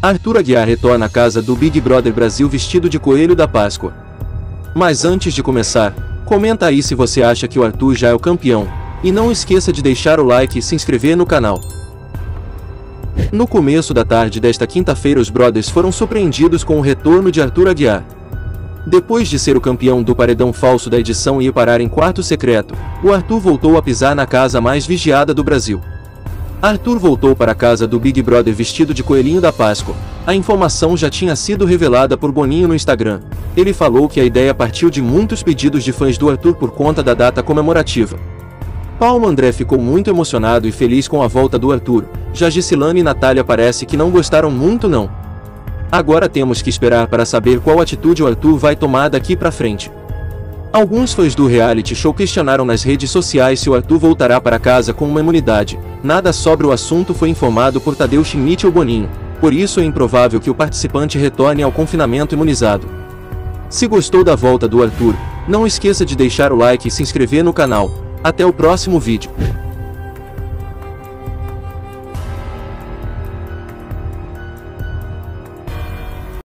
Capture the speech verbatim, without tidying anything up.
Arthur Aguiar retorna à casa do Big Brother Brasil vestido de coelho da Páscoa. Mas antes de começar, comenta aí se você acha que o Arthur já é o campeão, e não esqueça de deixar o like e se inscrever no canal. No começo da tarde desta quinta-feira, os brothers foram surpreendidos com o retorno de Arthur Aguiar. Depois de ser o campeão do paredão falso da edição e ir parar em quarto secreto, o Arthur voltou a pisar na casa mais vigiada do Brasil. Arthur voltou para a casa do Big Brother vestido de coelhinho da Páscoa. A informação já tinha sido revelada por Boninho no Instagram. Ele falou que a ideia partiu de muitos pedidos de fãs do Arthur por conta da data comemorativa. Paulo André ficou muito emocionado e feliz com a volta do Arthur. Já Gislane e Natália parece que não gostaram muito não. Agora temos que esperar para saber qual atitude o Arthur vai tomar daqui pra frente. Alguns fãs do reality show questionaram nas redes sociais se o Arthur voltará para casa com uma imunidade. Nada sobre o assunto foi informado por Tadeu Schmidt ou Boninho, por isso é improvável que o participante retorne ao confinamento imunizado. Se gostou da volta do Arthur, não esqueça de deixar o like e se inscrever no canal. Até o próximo vídeo.